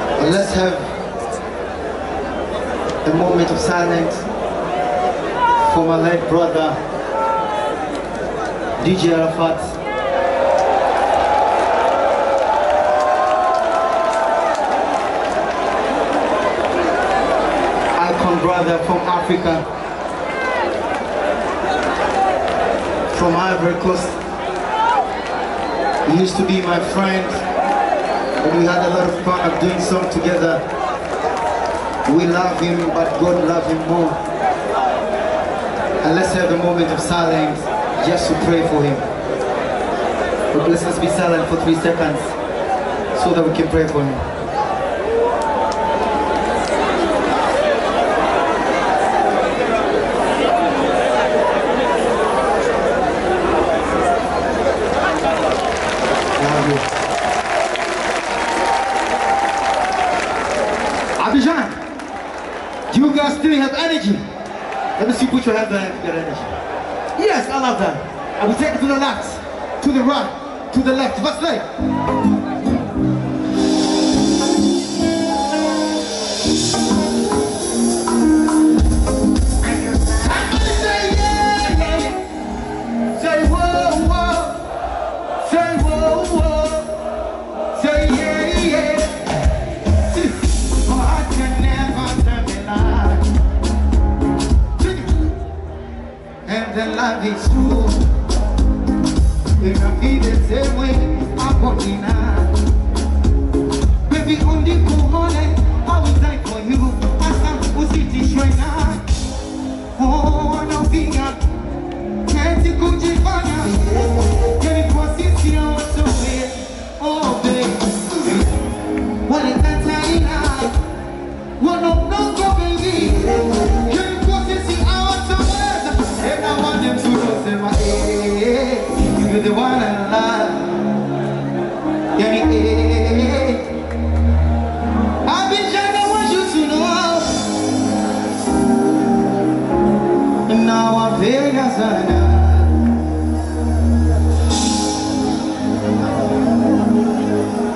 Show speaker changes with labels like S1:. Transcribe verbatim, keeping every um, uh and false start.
S1: And let's have a moment of silence for my late brother, D J Arafat. Icon brother from Africa, from Ivory Coast. He used to be my friend, and we had a lot of fun of doing songs together. We love him, but God loves him more. And let's have a moment of silence just to pray for him. But let's just be silent for three seconds so that we can pray for him. Abidjan, do you guys still have energy? Let me see, put your hands on and get energy. Yes, I love that. I will take it to the left, to the right, to the left. What's that? Somebody say yeah, yeah. Say whoa, whoa. Say whoa, whoa. Say yeah, yeah. The love is true. We can feel the same way. I'm walking out. Baby, on the corner, I will die for you. I stand to sit right now. Oh, no finger. Can't you go to Fana? Can you process your way? Oh, baby. What is that time now? What no, no, go, baby. Can you process your and I want them to know, say my hey, you're the one I love. Yeah, me hey. I've been trying to want you to know. And now I'm very concerned.